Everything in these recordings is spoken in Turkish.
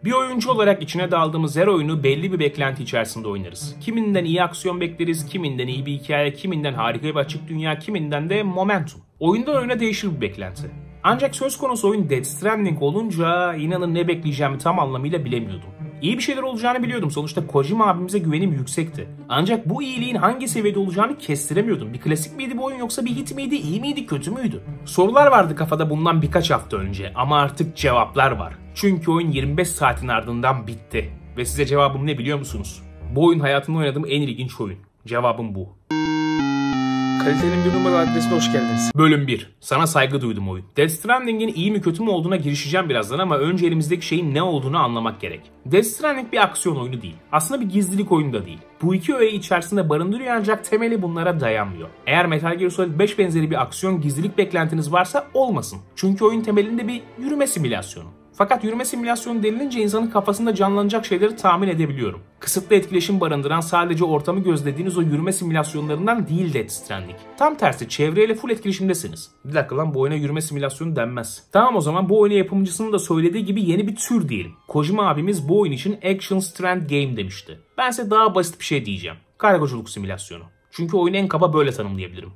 Bir oyuncu olarak içine daldığımız her oyunu belli bir beklenti içerisinde oynarız. Kiminden iyi aksiyon bekleriz, kiminden iyi bir hikaye, kiminden harika bir açık dünya, kiminden de momentum. Oyundan oyuna değişir bu beklenti. Ancak söz konusu oyun Death Stranding olunca inanın ne bekleyeceğimi tam anlamıyla bilemiyordum. İyi bir şeyler olacağını biliyordum. Sonuçta Kojima abimize güvenim yüksekti. Ancak bu iyiliğin hangi seviyede olacağını kestiremiyordum. Bir klasik miydi bu oyun yoksa bir hit miydi, iyi miydi, kötü müydü? Sorular vardı kafada bundan birkaç hafta önce ama artık cevaplar var. Çünkü oyun 25 saatin ardından bitti. Ve size cevabım ne biliyor musunuz? Bu oyun hayatımda oynadığım en ilginç oyun. Cevabım bu. Kalitenin bir numaralı adresine hoş geldiniz. Bölüm 1. Sana saygı duydum oyun. Death Stranding'in iyi mi kötü mü olduğuna girişeceğim birazdan ama önce elimizdeki şeyin ne olduğunu anlamak gerek. Death Stranding bir aksiyon oyunu değil. Aslında bir gizlilik oyunu da değil. Bu iki öğeyi içerisinde barındırıyor ancak temeli bunlara dayanmıyor. Eğer Metal Gear Solid 5 benzeri bir aksiyon gizlilik beklentiniz varsa olmasın. Çünkü oyun temelinde bir yürüme simülasyonu. Fakat yürüme simülasyonu denilince insanın kafasında canlanacak şeyleri tahmin edebiliyorum. Kısıtlı etkileşim barındıran sadece ortamı gözlediğiniz o yürüme simülasyonlarından değil Death Stranding. Tam tersi çevreyle full etkileşimdesiniz. Bir dakika lan bu oyuna yürüme simülasyonu denmez. Tamam o zaman bu oyunu yapımcısının da söylediği gibi yeni bir tür diyelim. Kojima abimiz bu oyun için Action Strand Game demişti. Bense daha basit bir şey diyeceğim. Kargoculuk simülasyonu. Çünkü oyunu en kaba böyle tanımlayabilirim.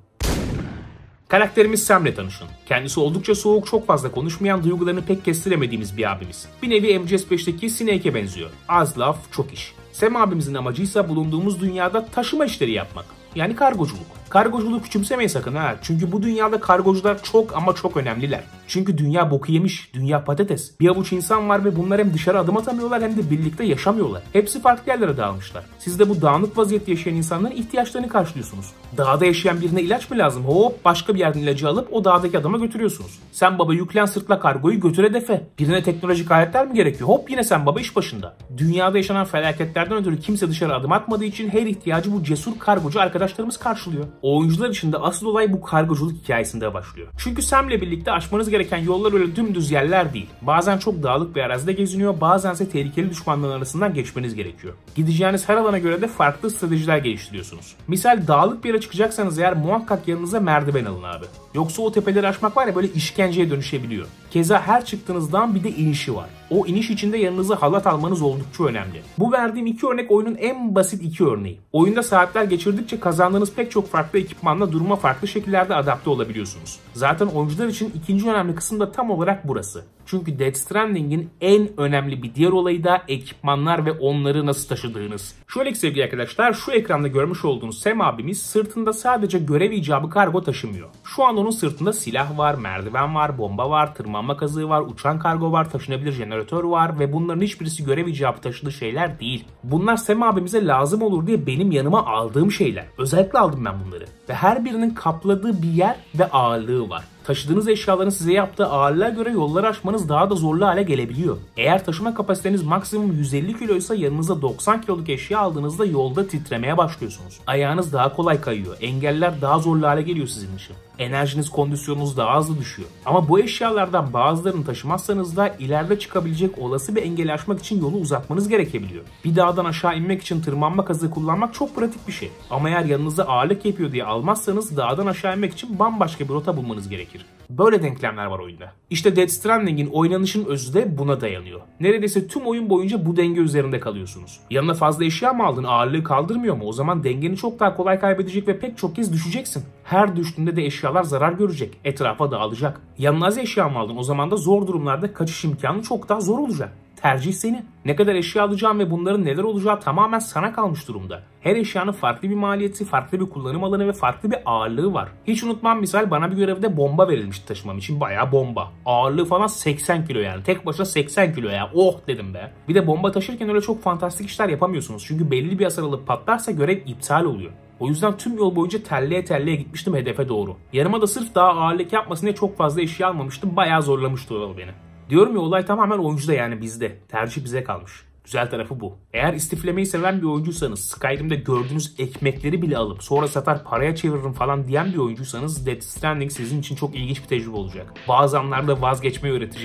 Karakterimiz Sam'le tanışın. Kendisi oldukça soğuk, çok fazla konuşmayan, duygularını pek kestiremediğimiz bir abimiz. Bir nevi MGS5'teki Snake'e benziyor. Az laf, çok iş. Sam abimizin amacıysa bulunduğumuz dünyada taşıma işleri yapmak. Yani kargoculuk. Kargoculuğu küçümsemeyin sakın ha. Çünkü bu dünyada kargocular çok ama çok önemliler. Çünkü dünya boku yemiş, dünya patates. Bir avuç insan var ve bunlar hem dışarı adım atamıyorlar hem de birlikte yaşamıyorlar. Hepsi farklı yerlere dağılmışlar. Siz de bu dağınık vaziyette yaşayan insanların ihtiyaçlarını karşılıyorsunuz. Dağda yaşayan birine ilaç mı lazım? Hop başka bir yerden ilacı alıp o dağdaki adama götürüyorsunuz. Sen baba yüklen sırtla kargoyu götür hedefe. Birine teknolojik aletler mi gerekiyor? Hop yine sen baba iş başında. Dünyada yaşanan felaketlerden ötürü kimse dışarı adım atmadığı için her ihtiyacı bu cesur kargocu arkadaşlarımız karşılıyor. Oyuncular için de asıl olay bu kargoculuk hikayesinde başlıyor. Çünkü Sam'le birlikte aşmanız gereken yollar öyle dümdüz yerler değil. Bazen çok dağlık bir arazide geziniyor, bazense tehlikeli düşmanların arasından geçmeniz gerekiyor. Gideceğiniz her alana göre de farklı stratejiler geliştiriyorsunuz. Misal dağlık bir yere çıkacaksanız eğer muhakkak yanınıza merdiven alın abi. Yoksa o tepeleri aşmak var ya böyle işkenceye dönüşebiliyor. Keza her çıktığınız dağın bir de inişi var. O iniş içinde yanınıza halat almanız oldukça önemli. Bu verdiğim iki örnek oyunun en basit iki örneği. Oyunda saatler geçirdikçe kazandığınız pek çok farklı ekipmanla duruma farklı şekillerde adapte olabiliyorsunuz. Zaten oyuncular için ikinci önemli kısım da tam olarak burası. Çünkü Death Stranding'in en önemli bir diğer olayı da ekipmanlar ve onları nasıl taşıdığınız. Şöyle ki sevgili arkadaşlar şu ekranda görmüş olduğunuz Sam abimiz sırtında sadece görev icabı kargo taşımıyor. Şu an onun sırtında silah var, merdiven var, bomba var, tırmanma kazığı var, uçan kargo var, taşınabilir jeneratör var ve bunların hiçbirisi görev icabı taşıdığı şeyler değil. Bunlar Sam abimize lazım olur diye benim yanıma aldığım şeyler. Özellikle aldım ben bunları. Ve her birinin kapladığı bir yer ve ağırlığı var. Taşıdığınız eşyaların size yaptığı ağırlığa göre yolları aşmanız daha da zorlu hale gelebiliyor. Eğer taşıma kapasiteniz maksimum 150 kiloysa yanınıza 90 kiloluk eşya aldığınızda yolda titremeye başlıyorsunuz. Ayağınız daha kolay kayıyor. Engeller daha zorlu hale geliyor sizin için. Enerjiniz, kondisyonunuz daha hızlı düşüyor. Ama bu eşyalardan bazılarını taşımazsanız da ileride çıkabilecek olası bir engeli aşmak için yolu uzatmanız gerekebiliyor. Bir dağdan aşağı inmek için tırmanma kazığı kullanmak çok pratik bir şey. Ama eğer yanınıza ağırlık yapıyor diye almazsanız dağdan aşağı inmek için bambaşka bir rota bulmanız gerekir. Böyle denklemler var oyunda. İşte Death Stranding'in oynanışın özü de buna dayanıyor. Neredeyse tüm oyun boyunca bu denge üzerinde kalıyorsunuz. Yanına fazla eşya mı aldın? Ağırlığı kaldırmıyor mu? O zaman dengeni çok daha kolay kaybedecek ve pek çok kez düşeceksin. Her düştüğünde de eşyalar zarar görecek. Etrafa dağılacak. Yanına az eşya mı aldın? O zaman da zor durumlarda kaçış imkanı çok daha zor olacak. Tercih senin. Ne kadar eşya alacağın ve bunların neler olacağı tamamen sana kalmış durumda. Her eşyanın farklı bir maliyeti, farklı bir kullanım alanı ve farklı bir ağırlığı var. Hiç unutmam misal bana bir görevde bomba verilmişti taşımam için. Bayağı bomba. Ağırlığı falan 80 kilo yani. Tek başına 80 kilo ya. Oh dedim be. Bir de bomba taşırken öyle çok fantastik işler yapamıyorsunuz. Çünkü belli bir hasar alıp patlarsa görev iptal oluyor. O yüzden tüm yol boyunca terleye terleye gitmiştim hedefe doğru. Yanıma da sırf daha ağırlık yapmasın diye çok fazla eşya almamıştım. Bayağı zorlamıştı o yol beni. Diyorum ya olay tamamen oyuncuda yani bizde. Tercih bize kalmış. Güzel tarafı bu. Eğer istiflemeyi seven bir oyuncuysanız, Skyrim'de gördüğünüz ekmekleri bile alıp sonra satar paraya çeviririm falan diyen bir oyuncuysanız Death Stranding sizin için çok ilginç bir tecrübe olacak. Bazı anlarda vazgeçmeyi öğretecek.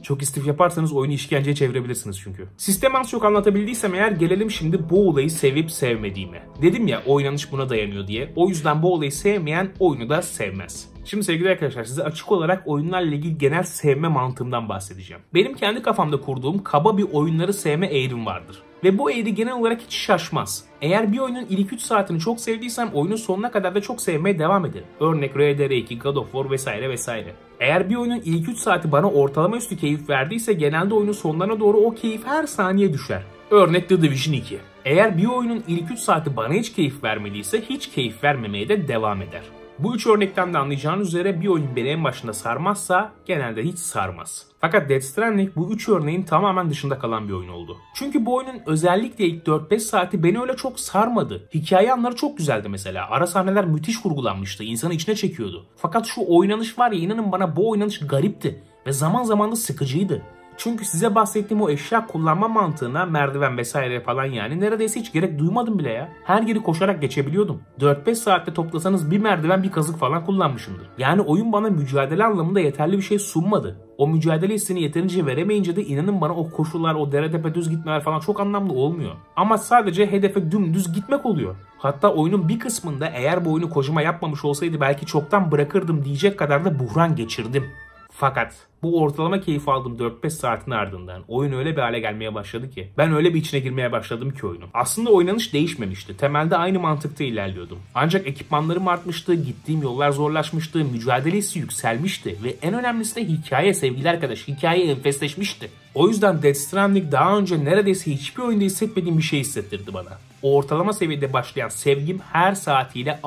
Çok istif yaparsanız oyunu işkenceye çevirebilirsiniz çünkü. Sistemi az çok anlatabildiysem eğer gelelim şimdi bu olayı sevip sevmediğime. Dedim ya oynanış buna dayanıyor diye. O yüzden bu olayı sevmeyen oyunu da sevmez. Şimdi sevgili arkadaşlar size açık olarak oyunlarla ilgili genel sevme mantığımdan bahsedeceğim. Benim kendi kafamda kurduğum kaba bir oyunları sevme eğrim vardır. Ve bu eğri genel olarak hiç şaşmaz. Eğer bir oyunun ilk 3 saatini çok sevdiysem oyunun sonuna kadar da çok sevmeye devam ederim. Örnek RDR2, God of War vesaire vesaire. Eğer bir oyunun ilk 3 saati bana ortalama üstü keyif verdiyse genelde oyunun sonlarına doğru o keyif her saniye düşer. Örnek The Division 2. Eğer bir oyunun ilk 3 saati bana hiç keyif vermediyse hiç keyif vermemeye de devam eder. Bu 3 örnekten de anlayacağınız üzere bir oyun beni en başında sarmazsa genelde hiç sarmaz. Fakat Death Stranding bu 3 örneğin tamamen dışında kalan bir oyun oldu. Çünkü bu oyunun özellikle ilk 4-5 saati beni öyle çok sarmadı. Hikaye anları çok güzeldi mesela. Ara sahneler müthiş kurgulanmıştı. İnsanı içine çekiyordu. Fakat şu oynanış var ya inanın bana bu oynanış garipti. Ve zaman zaman da sıkıcıydı. Çünkü size bahsettiğim o eşya kullanma mantığına merdiven vesaire falan yani neredeyse hiç gerek duymadım bile ya. Her yeri koşarak geçebiliyordum. 4-5 saatte toplasanız bir merdiven bir kazık falan kullanmışımdır. Yani oyun bana mücadele anlamında yeterli bir şey sunmadı. O mücadele hissini yeterince veremeyince de inanın bana o koşular, o dere tepe düz gitmeler falan çok anlamlı olmuyor. Ama sadece hedefe dümdüz gitmek oluyor. Hatta oyunun bir kısmında eğer bu oyunu Kojima yapmamış olsaydı belki çoktan bırakırdım diyecek kadar da buhran geçirdim. Fakat bu ortalama keyif aldığım 4-5 saatin ardından oyun öyle bir hale gelmeye başladı ki ben öyle bir içine girmeye başladım ki oyunun. Aslında oynanış değişmemişti. Temelde aynı mantıkta ilerliyordum. Ancak ekipmanlarım artmıştı, gittiğim yollar zorlaşmıştı, mücadele hissi yükselmişti ve en önemlisi de hikaye sevgili arkadaş. Hikaye enfesleşmişti. O yüzden Death Stranding daha önce neredeyse hiçbir oyunda hissetmediğim bir şey hissettirdi bana. O ortalama seviyede başlayan sevgim her saatiyle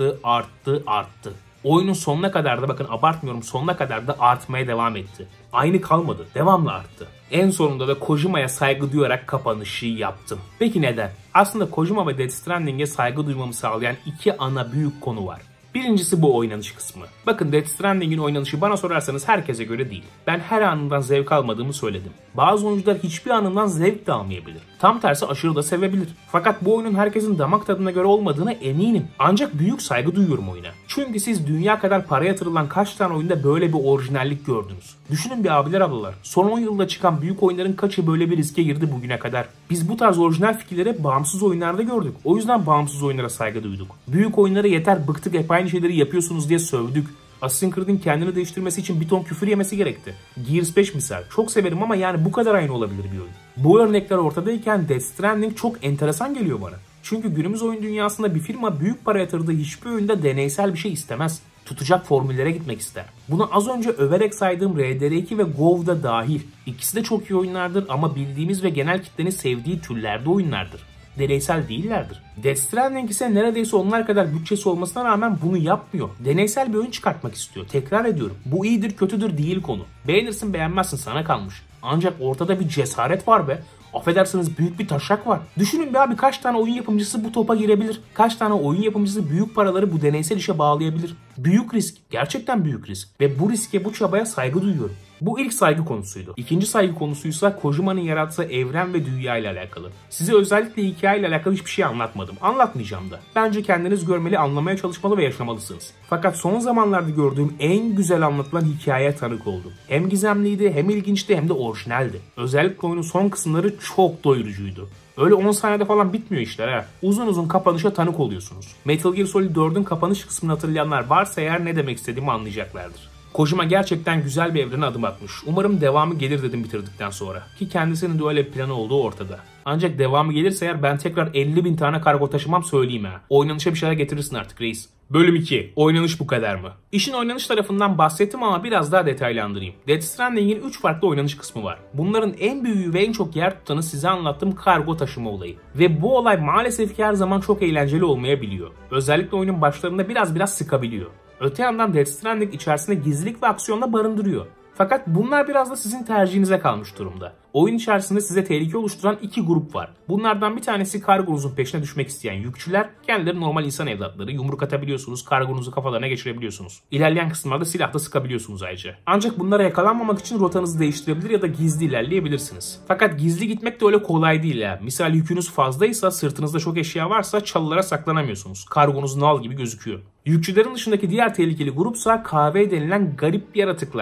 arttı. Oyunun sonuna kadar da bakın abartmıyorum sonuna kadar da artmaya devam etti. Aynı kalmadı. Devamlı arttı. En sonunda da Kojima'ya saygı duyarak kapanışı yaptım. Peki neden? Aslında Kojima ve Death Stranding'e saygı duymamı sağlayan iki ana büyük konu var. Birincisi bu oynanış kısmı. Bakın Death Stranding'in oynanışı bana sorarsanız herkese göre değil. Ben her anından zevk almadığımı söyledim. Bazı oyuncular hiçbir anından zevk de almayabilir. Tam tersi aşırı da sevebilir. Fakat bu oyunun herkesin damak tadına göre olmadığına eminim. Ancak büyük saygı duyuyorum oyuna. Çünkü siz dünya kadar para yatırılan kaç tane oyunda böyle bir orijinallik gördünüz. Düşünün bir abiler ablalar. Son 10 yılda çıkan büyük oyunların kaçı böyle bir riske girdi bugüne kadar. Biz bu tarz orijinal fikirleri bağımsız oyunlarda gördük. O yüzden bağımsız oyunlara saygı duyduk. Büyük oyunlara yeter bıktık hep aynı şeyleri yapıyorsunuz diye sövdük. Assassin's Creed'in kendini değiştirmesi için bir ton küfür yemesi gerekti. Gears 5 misal. Çok severim ama yani bu kadar aynı olabilir bir oyun. Bu örnekler ortadayken Death Stranding çok enteresan geliyor bana. Çünkü günümüz oyun dünyasında bir firma büyük para yatırdığı hiçbir oyunda deneysel bir şey istemez. Tutacak formüllere gitmek ister. Bunu az önce överek saydığım RDR2 ve WoW'da dahil. İkisi de çok iyi oyunlardır ama bildiğimiz ve genel kitlenin sevdiği türlerde oyunlardır. Deneysel değillerdir. Death Stranding ise neredeyse onlar kadar bütçesi olmasına rağmen bunu yapmıyor. Deneysel bir oyun çıkartmak istiyor. Tekrar ediyorum. Bu iyidir kötüdür değil konu. Beğenirsin beğenmezsin sana kalmış. Ancak ortada bir cesaret var be. Affedersiniz büyük bir taşak var. Düşünün bir abi kaç tane oyun yapımcısı bu topa girebilir? Kaç tane oyun yapımcısı büyük paraları bu deneysel işe bağlayabilir? Büyük risk. Gerçekten büyük risk. Ve bu riske bu çabaya saygı duyuyorum. Bu ilk saygı konusuydu. İkinci saygı konusuysa Kojima'nın yarattığı evren ve dünya ile alakalı. Size özellikle hikaye ile alakalı hiçbir şey anlatmadım. Anlatmayacağım da. Bence kendiniz görmeli, anlamaya çalışmalı ve yaşamalısınız. Fakat son zamanlarda gördüğüm en güzel anlatılan hikayeye tanık oldum. Hem gizemliydi, hem ilginçti, hem de orijinaldi. Özellikle oyunun son kısımları çok doyurucuydu. Öyle 10 saniyede falan bitmiyor işler ha. Uzun uzun kapanışa tanık oluyorsunuz. Metal Gear Solid 4'ün kapanış kısmını hatırlayanlar varsa eğer ne demek istediğimi anlayacaklardır. Kojima gerçekten güzel bir evrene adım atmış. Umarım devamı gelir dedim bitirdikten sonra. Ki kendisinin de öyle bir planı olduğu ortada. Ancak devamı gelirse eğer ben tekrar 50.000 tane kargo taşımam söyleyeyim ha. Oynanışa bir şeyler getirirsin artık reis. Bölüm 2. Oynanış bu kadar mı? İşin oynanış tarafından bahsettim ama biraz daha detaylandırayım. Death Stranding'in 3 farklı oynanış kısmı var. Bunların en büyüğü ve en çok yer tutanı size anlattığım kargo taşıma olayı. Ve bu olay maalesef ki her zaman çok eğlenceli olmayabiliyor. Özellikle oyunun başlarında biraz sıkabiliyor. Öte yandan Death Stranding içerisinde gizlilik ve aksiyonla barındırıyor. Fakat bunlar biraz da sizin tercihinize kalmış durumda. Oyun içerisinde size tehlike oluşturan iki grup var. Bunlardan bir tanesi kargonuzun peşine düşmek isteyen yükçüler. Kendileri normal insan evlatları. Yumruk atabiliyorsunuz, kargonuzu kafalarına geçirebiliyorsunuz. İlerleyen kısımlarda silahla sıkabiliyorsunuz ayrıca. Ancak bunlara yakalanmamak için rotanızı değiştirebilir ya da gizli ilerleyebilirsiniz. Fakat gizli gitmek de öyle kolay değil ya. Misal yükünüz fazlaysa, sırtınızda çok eşya varsa çalılara saklanamıyorsunuz. Kargonuz nal gibi gözüküyor. Yükçülerin dışındaki diğer tehlikeli grupsa KV denilen garip yaratıklar.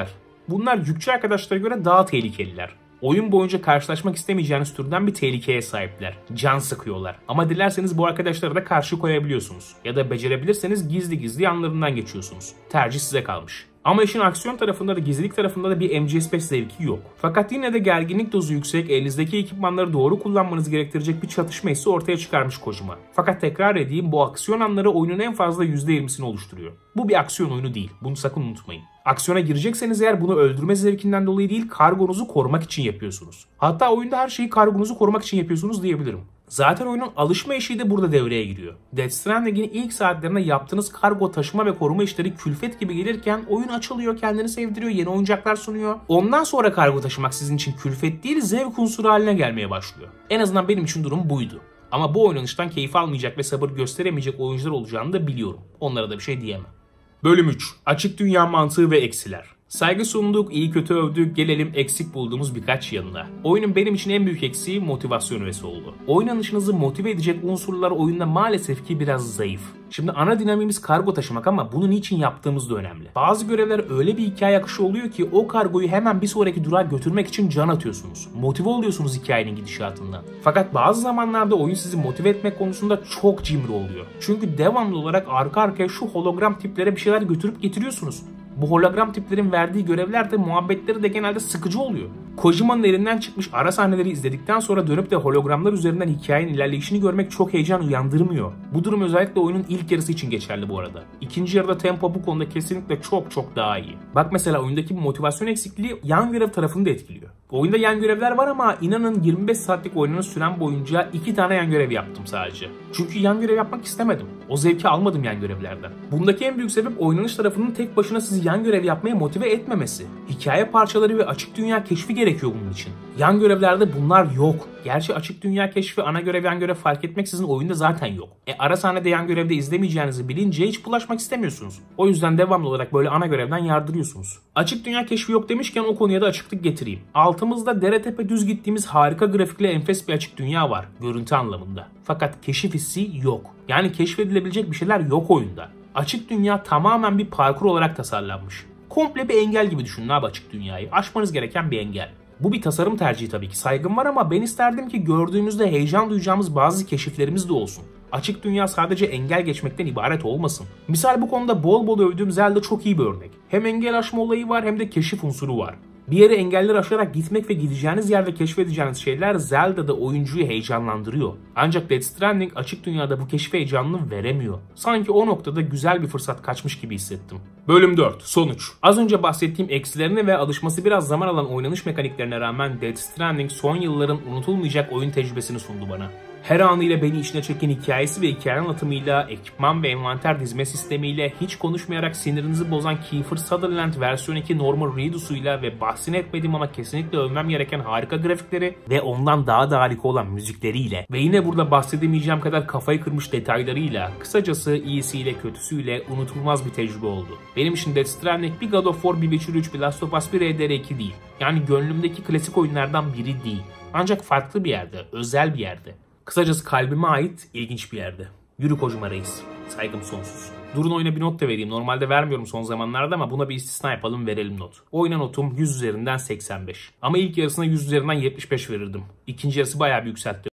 Bunlar yükçü arkadaşlara göre daha tehlikeliler. Oyun boyunca karşılaşmak istemeyeceğiniz türden bir tehlikeye sahipler. Can sıkıyorlar. Ama dilerseniz bu arkadaşlara da karşı koyabiliyorsunuz. Ya da becerebilirseniz gizli gizli yanlarından geçiyorsunuz. Tercih size kalmış. Ama işin aksiyon tarafında da gizlilik tarafında da bir MGS5 zevki yok. Fakat yine de gerginlik dozu yüksek, elinizdeki ekipmanları doğru kullanmanızı gerektirecek bir çatışma hissi ortaya çıkarmış Kojima. Fakat tekrar edeyim, bu aksiyon anları oyunun en fazla %20'sini oluşturuyor. Bu bir aksiyon oyunu değil. Bunu sakın unutmayın. Aksiyona girecekseniz eğer bunu öldürme zevkinden dolayı değil, kargonuzu korumak için yapıyorsunuz. Hatta oyunda her şeyi kargonuzu korumak için yapıyorsunuz diyebilirim. Zaten oyunun alışma eşiği de burada devreye giriyor. Death Stranding'in ilk saatlerinde yaptığınız kargo taşıma ve koruma işleri külfet gibi gelirken oyun açılıyor, kendini sevdiriyor, yeni oyuncaklar sunuyor. Ondan sonra kargo taşımak sizin için külfet değil, zevk unsuru haline gelmeye başlıyor. En azından benim için durum buydu. Ama bu oynanıştan keyif almayacak ve sabır gösteremeyecek oyuncular olacağını da biliyorum. Onlara da bir şey diyemem. Bölüm 3. Açık dünya mantığı ve eksiler. Saygı sunduk, iyi kötü övdük, gelelim eksik bulduğumuz birkaç yanına. Oyunun benim için en büyük eksiği motivasyon öğesi oldu. Oynanışınızı motive edecek unsurlar oyunda maalesef ki biraz zayıf. Şimdi ana dinamimiz kargo taşımak ama bunu niçin yaptığımız da önemli. Bazı görevler öyle bir hikaye akışı oluyor ki o kargoyu hemen bir sonraki durağa götürmek için can atıyorsunuz. Motive oluyorsunuz hikayenin gidişatından. Fakat bazı zamanlarda oyun sizi motive etmek konusunda çok cimri oluyor. Çünkü devamlı olarak arka arkaya şu hologram tiplere bir şeyler götürüp getiriyorsunuz. Bu hologram tiplerin verdiği görevler de muhabbetleri de genelde sıkıcı oluyor. Kojima'nın elinden çıkmış ara sahneleri izledikten sonra dönüp de hologramlar üzerinden hikayenin ilerleyişini görmek çok heyecan uyandırmıyor. Bu durum özellikle oyunun ilk yarısı için geçerli bu arada. İkinci yarıda tempo bu konuda kesinlikle çok daha iyi. Bak mesela oyundaki bu motivasyon eksikliği yan görev tarafını da etkiliyor. Oyunda yan görevler var ama inanın 25 saatlik oynanış süren boyunca 2 tane yan görev yaptım sadece. Çünkü yan görev yapmak istemedim. O zevki almadım yan görevlerden. Bundaki en büyük sebep oynanış tarafının tek başına sizi yan görev yapmaya motive etmemesi. Hikaye parçaları ve açık dünya keşfi gerekiyor bunun için. Yan görevlerde bunlar yok. Gerçi açık dünya keşfi, ana görev, yan görev fark etmeksizin oyunda zaten yok. Ara sahnede yan görevde izlemeyeceğinizi bilince hiç bulaşmak istemiyorsunuz. O yüzden devamlı olarak böyle ana görevden yardırıyorsunuz. Açık dünya keşfi yok demişken o konuya da açıklık getireyim. Altımızda dere tepe düz gittiğimiz harika grafikle enfes bir açık dünya var görüntü anlamında. Fakat keşif hissi yok. Yani keşfedilebilecek bir şeyler yok oyunda. Açık dünya tamamen bir parkur olarak tasarlanmış. Komple bir engel gibi düşünün abi açık dünyayı. Aşmanız gereken bir engel. Bu bir tasarım tercihi tabii ki, saygım var ama ben isterdim ki gördüğümüzde heyecan duyacağımız bazı keşiflerimiz de olsun. Açık dünya sadece engel geçmekten ibaret olmasın. Misal bu konuda bol bol övdüğüm Zelda çok iyi bir örnek. Hem engel aşma olayı var hem de keşif unsuru var. Bir yere engeller aşarak gitmek ve gideceğiniz yerde keşfedeceğiniz şeyler Zelda'da oyuncuyu heyecanlandırıyor. Ancak Death Stranding açık dünyada bu keşif heyecanını veremiyor. Sanki o noktada güzel bir fırsat kaçmış gibi hissettim. Bölüm 4. Sonuç. Az önce bahsettiğim eksilerine ve alışması biraz zaman alan oynanış mekaniklerine rağmen Death Stranding son yılların unutulmayacak oyun tecrübesini sundu bana. Her anıyla beni içine çeken hikayesi ve hikaye anlatımıyla, ekipman ve envanter dizme sistemiyle, hiç konuşmayarak sinirinizi bozan Kiefer Sutherland versiyon 2 Norman Reedus'uyla ve bahsini etmediğim ama kesinlikle övmem gereken harika grafikleri ve ondan daha da harika olan müzikleriyle ve yine burada bahsedemeyeceğim kadar kafayı kırmış detaylarıyla, kısacası iyisiyle kötüsüyle unutulmaz bir tecrübe oldu. Benim için Death Stranding bir God of War, bir Witcher 3, bir Last of Us, bir RDR2 değil. Yani gönlümdeki klasik oyunlardan biri değil. Ancak farklı bir yerde, özel bir yerde. Kısacası kalbime ait ilginç bir yerde. Yürü Kojima Reis. Saygım sonsuz. Durun oyuna bir not da vereyim. Normalde vermiyorum son zamanlarda ama buna bir istisna yapalım, verelim not. Oyuna notum 100 üzerinden 85. Ama ilk yarısına 100 üzerinden 75 verirdim. İkinci yarısı bayağı bir yükseltti.